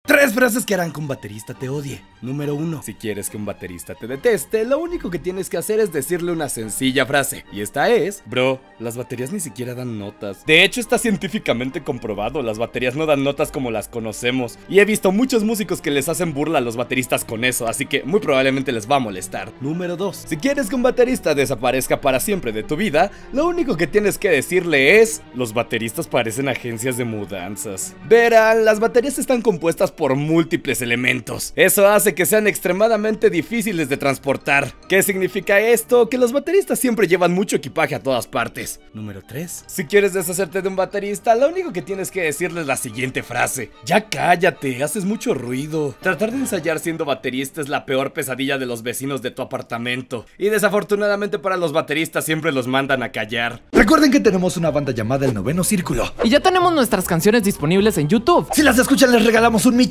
3 frases que harán que un baterista te odie. Número 1. Si quieres que un baterista te deteste, lo único que tienes que hacer es decirle una sencilla frase. Y esta es: bro, las baterías ni siquiera dan notas. De hecho, está científicamente comprobado, las baterías no dan notas como las conocemos. Y he visto muchos músicos que les hacen burla a los bateristas con eso, así que muy probablemente les va a molestar. Número 2. Si quieres que un baterista desaparezca para siempre de tu vida, lo único que tienes que decirle es: los bateristas parecen agencias de mudanzas. Verán, las baterías están compuestas por múltiples elementos. Eso hace que sean extremadamente difíciles de transportar. ¿Qué significa esto? Que los bateristas siempre llevan mucho equipaje a todas partes. Número 3. Si quieres deshacerte de un baterista, lo único que tienes que decirle es la siguiente frase: ya cállate, haces mucho ruido. Tratar de ensayar siendo baterista es la peor pesadilla de los vecinos de tu apartamento. Y desafortunadamente para los bateristas siempre los mandan a callar. Recuerden que tenemos una banda llamada El Noveno Círculo. Y ya tenemos nuestras canciones disponibles en YouTube. Si las escuchan les regalamos un